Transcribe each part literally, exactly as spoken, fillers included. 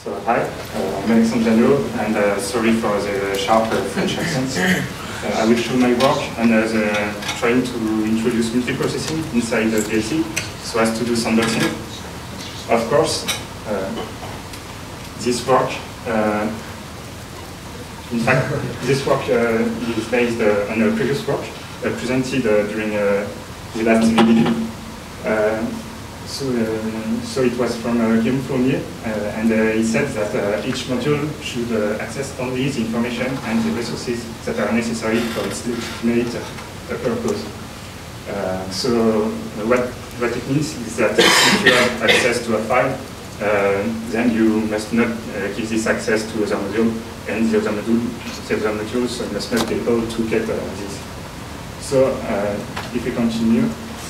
So hi, uh, I'm Alexandre Janot, and uh, sorry for the sharp uh, French accent. Uh, I will show my work and uh, the, trying to introduce multiprocessing inside the D L C so as to do sandboxing. Of course, uh, this work, uh, in fact, this work uh, is based uh, on a previous work uh, presented uh, during uh, the last V D D. Uh, So, uh, so it was from uh, Guillaume Fournier, uh, and uh, he said that uh, each module should uh, access only the information and the resources that are necessary for its legitimate uh, purpose. Uh, so uh, what, what it means is that if you have access to a file, uh, then you must not uh, give this access to other module, and the other, module, the other modules must not be able to get uh, this. So uh, if we continue,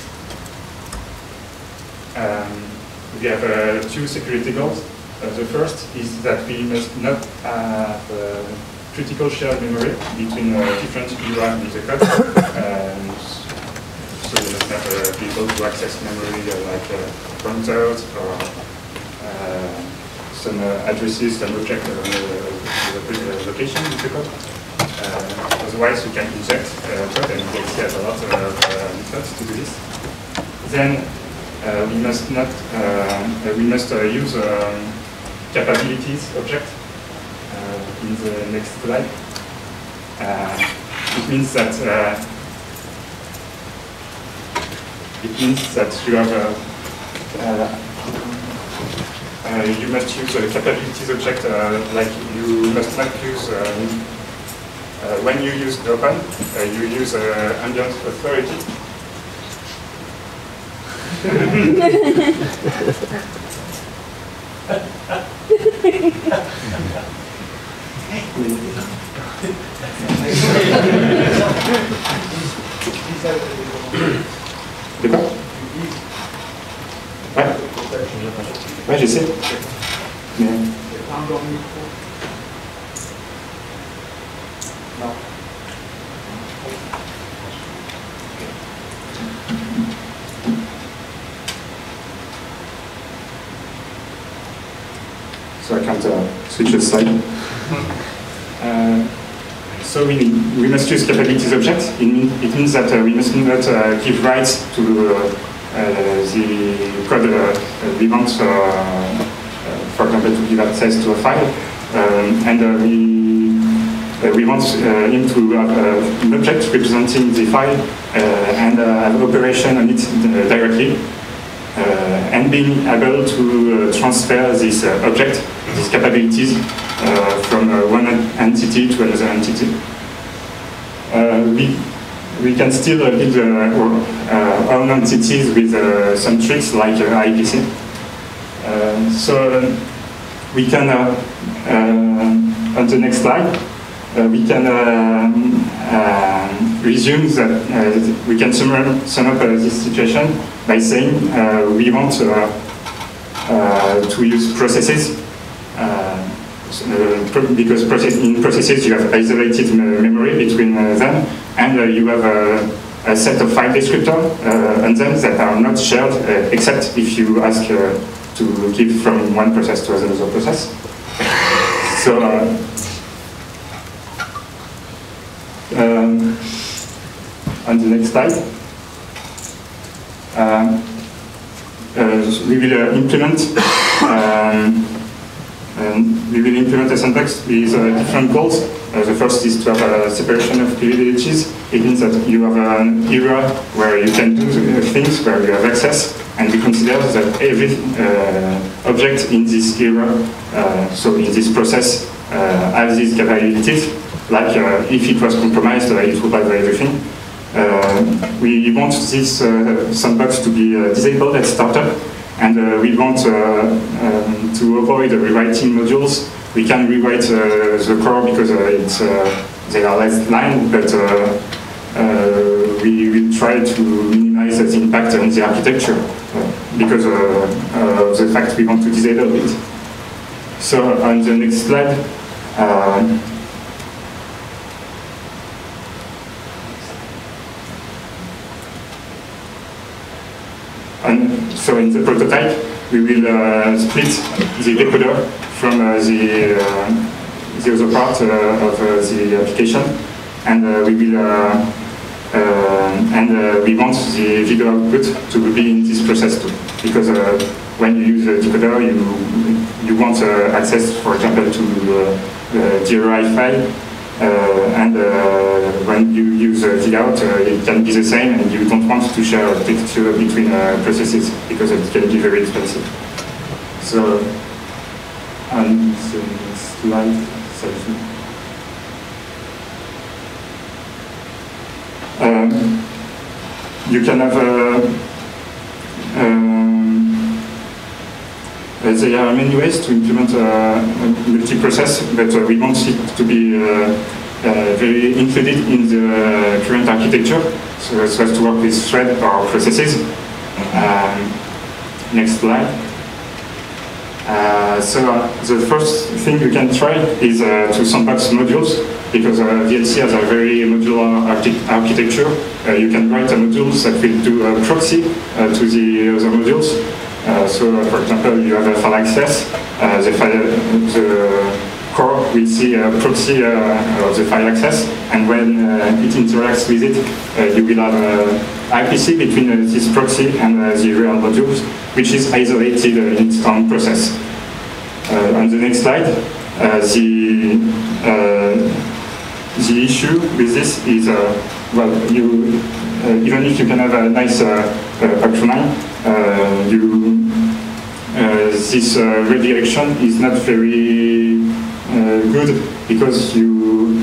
Um, we have uh, two security goals. Uh, the first is that we must not have uh, critical shared memory between uh, different E R A in the code. Um, so we must not uh, be able to access memory uh, like uh, pointers or uh, some uh, addresses, some object on uh, the location in the code. Uh, otherwise, we can inject uh, code, and we have a lot of uh, methods to do this. Then Uh, we must not. Uh, we must uh, use um, capabilities object uh, in the next slide. Uh, it means that uh, it means that you have a, uh, uh, you must use a capabilities object. Uh, like you must not use um, uh, when you use open, uh, you use uh, ambient authority. De quoi? Ouais. Ouais, j'essaie. Mais... Non. So I can't uh, switch the slide. Uh, so we, we must use capabilities objects. It, mean, it means that uh, we must not uh, give rights to uh, uh, the code uh, we want, uh, uh, for example, to give access to a file. Um, and uh, we, uh, we want uh, him to have uh, an object representing the file uh, and uh, have operation on it uh, directly. Uh, and being able to uh, transfer this uh, object, these capabilities, uh, from uh, one entity to another entity. Uh, we, we can still uh, build uh, our uh, own entities with uh, some tricks like uh, I P C. Uh, so we can, uh, uh, on the next slide, uh, we can uh, uh, resume that uh, we can sum up, sum up uh, this situation by saying uh, we want uh, uh, to use processes uh, uh, because process, in processes you have isolated memory between uh, them, and uh, you have a, a set of file descriptors uh, on them that are not shared uh, except if you ask uh, to give from one process to another process. So. Uh, Um, on the next slide, um, uh, we will uh, implement um, um, we will implement a sandbox with uh, different goals. Uh, the first is to have a separation of privileges. It means that you have an era where you can do things, where you have access, and we consider that every uh, object in this era, uh, so in this process, uh, has these capabilities. Like uh, if it was compromised, uh, it would bad everything. Uh, we want this uh, sandbox to be uh, disabled at startup, and uh, we want uh, um, to avoid rewriting modules. We can rewrite uh, the core because uh, it's, uh, they are less line, but uh, uh, we will try to minimize the impact on the architecture uh, because uh, uh, of the fact we want to disable it. So on the next slide, uh, And so in the prototype, we will uh, split the decoder from uh, the, uh, the other part uh, of uh, the application, and uh, we will uh, uh, and uh, we want the video output to be in this process too, because uh, when you use a decoder, you you want uh, access, for example, to uh, the D R I file. Uh, and uh, when you use uh, the out, uh, it can be the same, and you don't want to share a texture between uh, processes because it can be very expensive. So, on the next slide, um, you can have a, um, Uh, there are many ways to implement uh, multi-process, but uh, we want it to be uh, uh, very included in the current architecture, so as to work with thread or processes. Um, next slide. Uh, so uh, the first thing you can try is uh, to sandbox modules, because uh, V L C has a very modular archi architecture. Uh, you can write a modules that will do a proxy uh, to the other modules. Uh, so, uh, for example, you have a file access. Uh, the, file, the core will see a proxy uh, of the file access, and when uh, it interacts with it, uh, you will have an I P C between uh, this proxy and uh, the real modules, which is isolated uh, in its own process. Uh, on the next slide, uh, the uh, the issue with this is, uh, well, you uh, even if you can have a nice uh, uh, Acronym, uh, you uh, this uh, redirection is not very uh, good, because you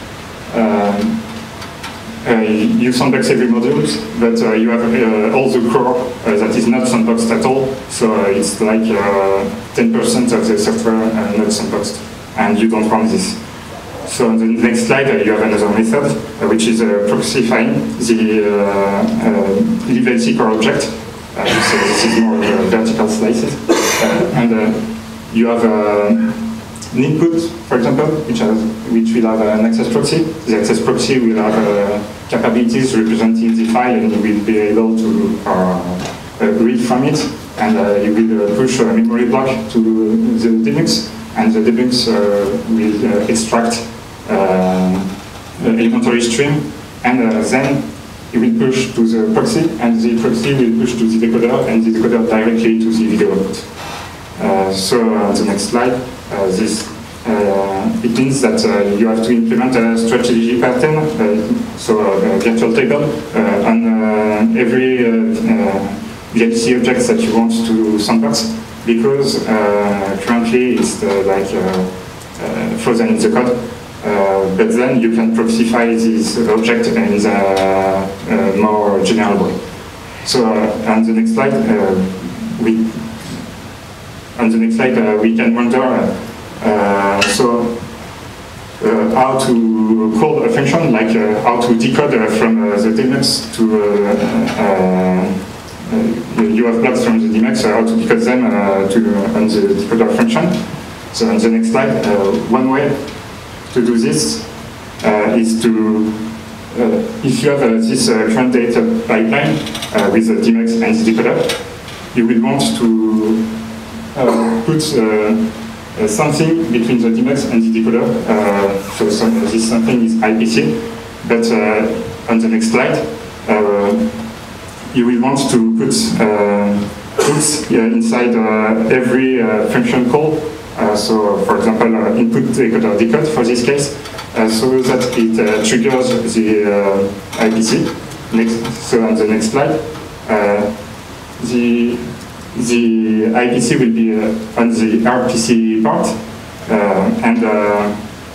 um, uh, you sandbox every module, but uh, you have uh, all the core uh, that is not sandboxed at all. So uh, it's like ten percent uh, of the software uh, not sandboxed, and you don't want this. So on the next slide, uh, you have another method, uh, which is uh, proxifying the uh, uh, libLC core object. Uh, so this is more uh, vertical slices. Uh, and uh, you have uh, an input, for example, which, has, which will have an access proxy. The access proxy will have uh, capabilities representing the file, and you will be able to uh, uh, read from it. And uh, you will uh, push a memory block to the debugs, and the debugs uh, will uh, extract uh, elementary stream, and uh, then it will push to the proxy, and the proxy will push to the decoder, and the decoder directly to the video output. Uh, so on uh, the next slide, uh, this uh, it means that uh, you have to implement a strategy pattern, uh, so a virtual table uh, on uh, every uh, uh, V L C objects that you want to sandbox, because uh, currently it's uh, like uh, uh, frozen in the code. Uh, but then you can proxify this object in the uh, more general way. So uh, on the next slide, uh, we on the next slide uh, we can wonder uh, so uh, how to call a function, like uh, how to decode uh, from uh, the demugs to uh, uh, uh, you have blocks from the demugs, uh, how to decode them uh, to uh, on the decoder function. So on the next slide, uh, one way to do this uh, is to, uh, if you have uh, this uh, current data pipeline uh, with the demugs and the decoder, you will want to uh, put uh, uh, something between the demugs and the decoder. Uh, so some, this something is I P C, but uh, on the next slide, uh, you will want to put uh, hooks uh, inside uh, every uh, function call. Uh, so, for example, uh, input decoder decode for this case, uh, so that it uh, triggers the uh, I P C. Next, so on the next slide, uh, the the I P C will be uh, on the R P C part, uh, and uh,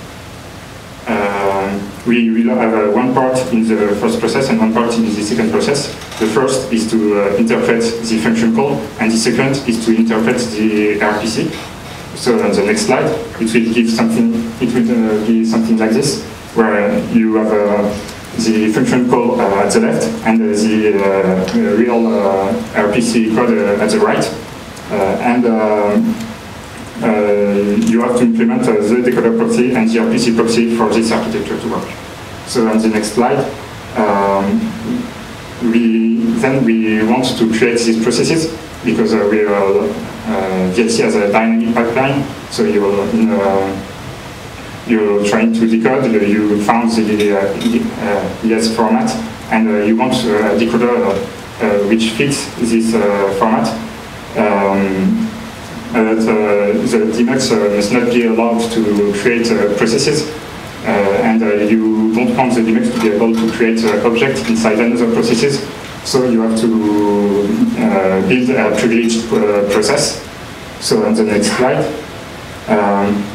uh, we will have uh, one part in the first process and one part in the second process. The first is to uh, interpret the function call, and the second is to interpret the R P C. So on the next slide, it will give something. It will uh, be something like this, where you have uh, the function call uh, at the left and uh, the uh, real uh, R P C code uh, at the right, uh, and um, uh, you have to implement uh, the decoder proxy and the R P C proxy for this architecture to work. So on the next slide, um, we then we want to create these processes because uh, we are, uh, V L C has a dynamic pipeline, so you're, in, uh, you're trying to decode, you found the uh, E S format, and uh, you want a decoder uh, which fits this uh, format. Um, uh, the, the D MUX uh, must not be allowed to create uh, processes, uh, and uh, you don't want the D MUX to be able to create uh, objects inside another processes, so you have to uh, build a privileged uh, process. So on the next slide, um,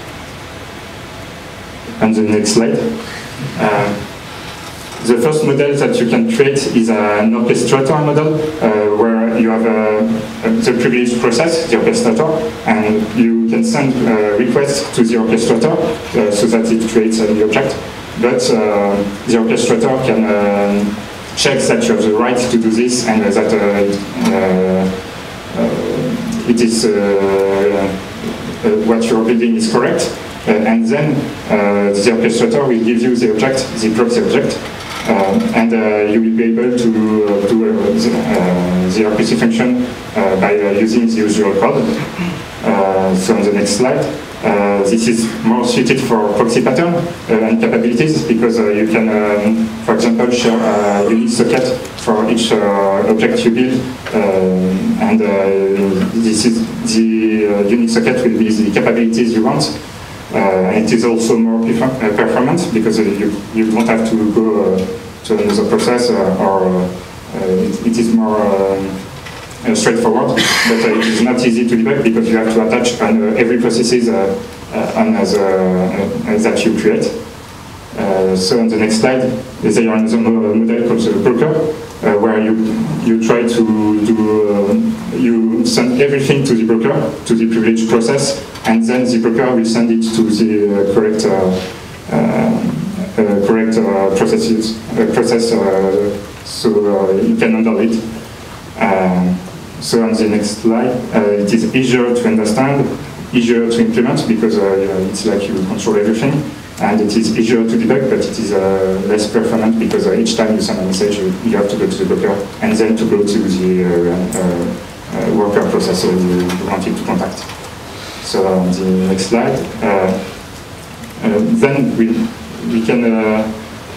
on the next slide, uh, the first model that you can create is an orchestrator model, uh, where you have a, a, the privileged process, the orchestrator, and you can send a request to the orchestrator uh, so that it creates a new object. But uh, the orchestrator can uh, check that you have the right to do this and uh, that uh, uh, uh, it is uh, uh, what you're building is correct. Uh, and then uh, the orchestrator will give you the object, the proxy object, uh, and uh, you will be able to uh, do uh, the, uh, the R P C function uh, by uh, using the usual code. Uh, so on the next slide, uh, this is more suited for proxy pattern uh, and capabilities because uh, you can, um, for example, share a unique socket for each uh, object you build, uh, and uh, this is the uh, unique socket will be the capabilities you want. Uh, and it is also more performant because uh, you, you don't have to go uh, to another process uh, or uh, it, it is more uh, uh, straightforward, but uh, it is not easy to debug because you have to attach on uh, every processes uh, uh, on uh, the, uh, that you create. Uh, so on the next slide, there is another model called the broker, uh, where you you try to do uh, you send everything to the broker, to the privileged process, and then the broker will send it to the uh, correct uh, uh, uh, correct uh, processes uh, process, uh, so uh, you can handle it. Um, so on the next slide, uh, it is easier to understand, easier to implement because uh, it's like you control everything. And it is easier to debug, but it is uh, less performant because uh, each time you send a message, you, you have to go to the broker and then to go to the uh, uh, uh, worker processor you, you wanted to contact. So on the next slide, uh, uh, then we we can uh,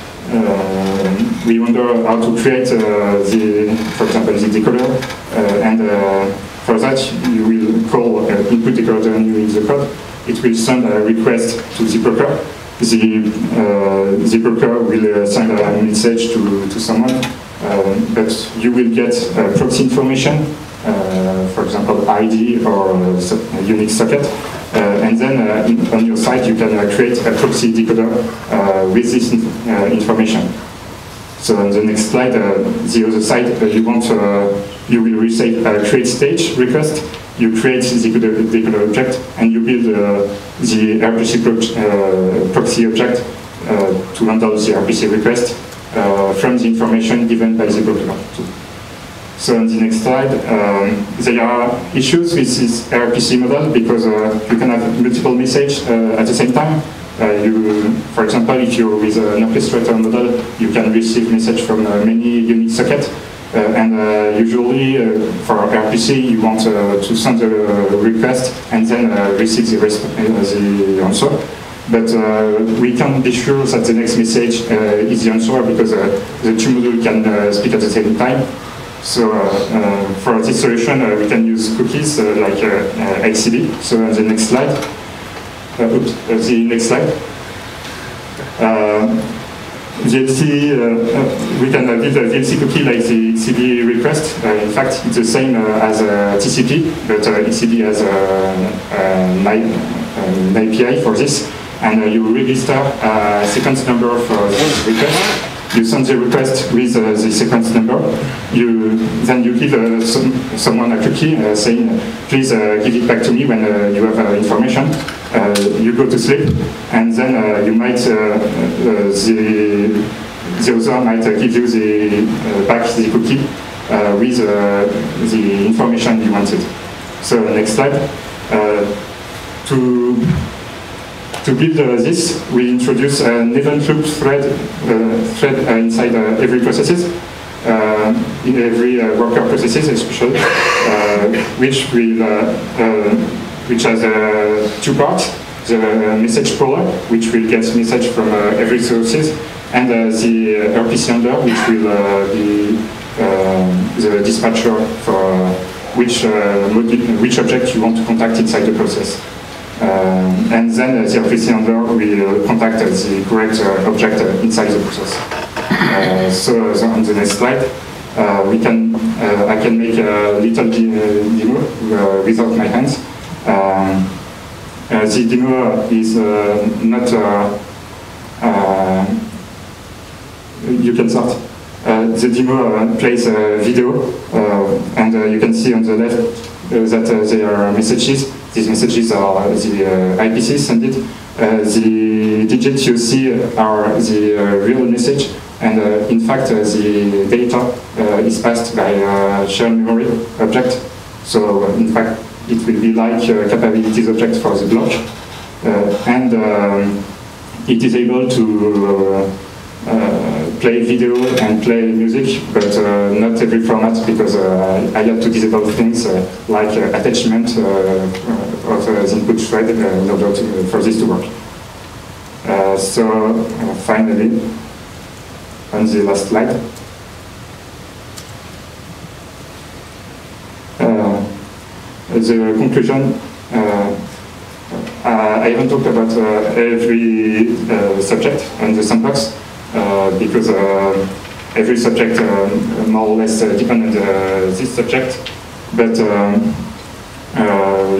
uh, we wonder how to create uh, the, for example, the decoder, uh, and uh, for that you will call uh, input decoder new in the code. It will send a request to the broker. The, uh, the broker will uh, send a message to, to someone, uh, but you will get uh, proxy information, uh, for example, I D or a unique socket, uh, and then uh, in, on your side you can uh, create a proxy decoder uh, with this uh, information. So on the next slide, uh, the other side, uh, you want uh, you will receive a create stage request. You create the decoder, decoder object, and you build uh, the R P C pro uh, proxy object uh, to handle the R P C request uh, from the information given by the broker. So on the next slide, um, there are issues with this R P C model because uh, you can have multiple messages uh, at the same time. Uh, you, for example, if you're with an orchestrator model, you can receive message from uh, many unique sockets. Uh, and uh, usually uh, for R P C you want uh, to send a request and then uh, receive the, uh, the answer. But uh, we can be sure that the next message uh, is the answer because uh, the two modules can uh, speak at the same time. So uh, uh, for this solution uh, we can use cookies uh, like uh, uh, X C D. So on the next slide, uh, oops, uh, the next slide. Uh, V L C, uh, uh, we can uh, build a V L C cookie like the X C D request. Uh, in fact, it's the same uh, as a T C P, but uh, X C D has a, a, an A P I for this. And uh, you register a sequence number for this request. You send the request with uh, the sequence number. You then you give uh, some, someone a cookie uh, saying, "Please uh, give it back to me when uh, you have uh, information." Uh, you go to sleep, and then uh, you might uh, uh, the the other might uh, give you the uh, back the cookie uh, with uh, the information you wanted. So next slide. Uh, to To build uh, this, we introduce an event loop thread, uh, thread uh, inside uh, every processes. uh, in every uh, worker processes, especially, uh, which will uh, uh, which has uh, two parts: the message caller, which will get message from uh, every sources, and uh, the R P C handler, which will uh, be um, the dispatcher for uh, which uh, which object you want to contact inside the process. Um, and then uh, the R P C handler will contact uh, the correct uh, object uh, inside the process. Uh, so uh, on the next slide, uh, we can uh, I can make a little demo uh, without my hands. Um, uh, the demo is uh, not. Uh, uh, you can start. Uh, the demo uh, plays a video, uh, and uh, you can see on the left uh, that uh, there are messages. These messages are the uh, I P Cs sent it. Uh, the digits you see are the uh, real message, and uh, in fact uh, the data uh, is passed by a shared memory object. So uh, in fact it will be like a capabilities object for the block, uh, and um, it is able to uh, uh, play video and play music, but uh, not every format, because uh, I had to disable things uh, like uh, attachment uh, uh, of uh, the input thread uh, in order to, for this to work. Uh, so uh, finally, on the last slide, uh, the conclusion. Uh, uh, I haven't talked about uh, every uh, subject on the sandbox. Uh, because uh, every subject uh, more or less uh, depends on uh, this subject, but um, uh,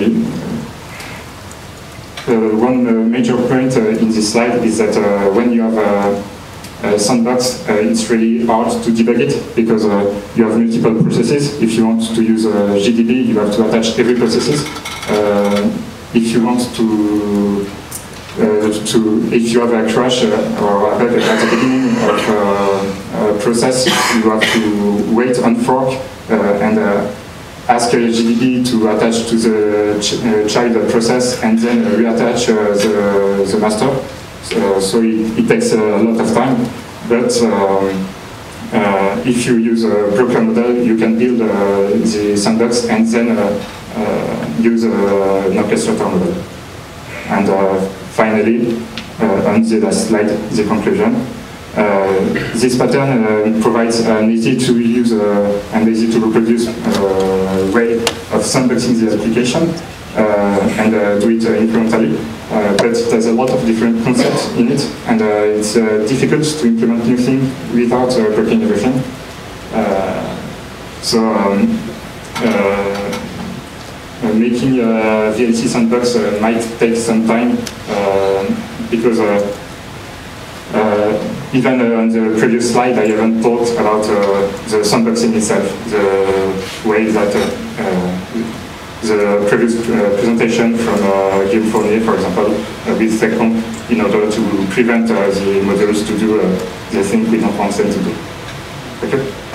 uh, one uh, major point uh, in this slide is that uh, when you have a, a sandbox, uh, it's really hard to debug it, because uh, you have multiple processes. If you want to use uh, G D B, you have to attach every processes. Uh, if you want to Uh, to, if you have a crash uh, or a bug at the beginning of uh, a process, you have to wait on fork uh, and uh, ask uh, G D B to attach to the ch uh, child process and then uh, reattach uh, the, the master. So, so it, it takes a lot of time, but um, uh, if you use a broker model, you can build uh, the sandbox and then uh, uh, use uh, an orchestrator model. And uh, finally, uh, on the last slide, the conclusion. Uh, this pattern uh, provides an easy to use uh, and easy to reproduce uh, way of sandboxing the application uh, and uh, do it uh, incrementally. Uh, but there's a lot of different concepts in it, and uh, it's uh, difficult to implement new things without uh, breaking everything. Uh, so. Um, uh, Uh, making a V L C sandbox uh, might take some time, uh, because uh, uh, even uh, on the previous slide I haven't talked about uh, the sandboxing itself, the way that uh, uh, the previous uh, presentation from uh, Guillaume Fournier, for example, uh, with SecComp, in order to prevent uh, the models to do uh, the thing we don't want them to do. Okay?